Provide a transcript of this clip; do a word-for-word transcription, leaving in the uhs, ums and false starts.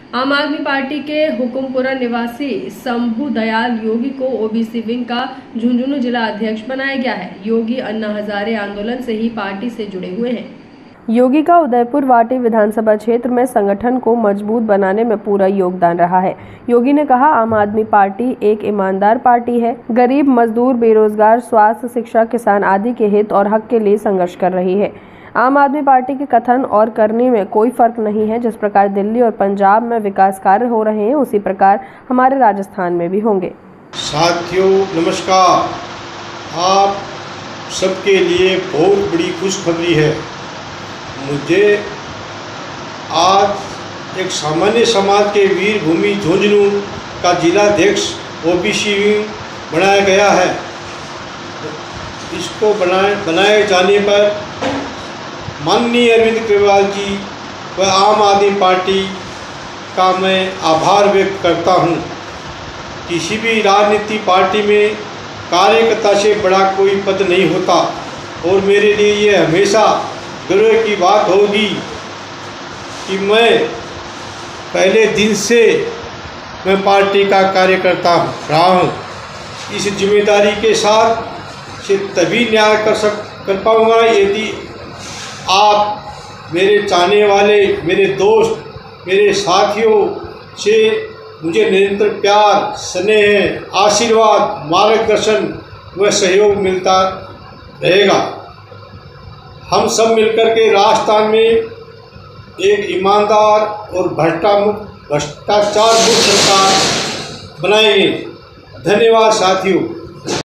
आम आदमी पार्टी के हुकुमपुरा निवासी शंभू दयाल योगी को ओबीसी विंग का झुंझुनू जिला अध्यक्ष बनाया गया है। योगी अन्ना हजारे आंदोलन से ही पार्टी से जुड़े हुए हैं। योगी का उदयपुर वाटी विधानसभा क्षेत्र में संगठन को मजबूत बनाने में पूरा योगदान रहा है। योगी ने कहा, आम आदमी पार्टी एक ईमानदार पार्टी है। गरीब, मजदूर, बेरोजगार, स्वास्थ्य, शिक्षा, किसान आदि के हित और हक के लिए संघर्ष कर रही है। आम आदमी पार्टी के कथन और करने में कोई फर्क नहीं है। जिस प्रकार दिल्ली और पंजाब में विकास कार्य हो रहे हैं, उसी प्रकार हमारे राजस्थान में भी होंगे। साथियों नमस्कार, आप सबके लिए बहुत बड़ी खुशखबरी है। मुझे आज एक सामान्य समाज के वीर भूमि झुंझुनू का जिलाध्यक्ष ओबीसी विंग बनाया गया है। इसको बनाए बनाए जाने पर माननीय अरविंद केजरीवाल जी व आम आदमी पार्टी का मैं आभार व्यक्त करता हूं। किसी भी राजनीतिक पार्टी में कार्यकर्ता से बड़ा कोई पद नहीं होता और मेरे लिए ये हमेशा गर्व की बात होगी कि मैं पहले दिन से मैं पार्टी का कार्यकर्ता रहा हूँ। इस जिम्मेदारी के साथ से तभी न्याय कर सक कर पाऊँगा यदि आप मेरे चाहने वाले, मेरे दोस्त, मेरे साथियों से मुझे निरंतर प्यार, स्नेह, आशीर्वाद, मार्गदर्शन व सहयोग मिलता रहेगा। हम सब मिलकर के राजस्थान में एक ईमानदार और भ्रष्टा मुक्त भ्रष्टाचार मुक्त सरकार बनाएंगे। धन्यवाद साथियों।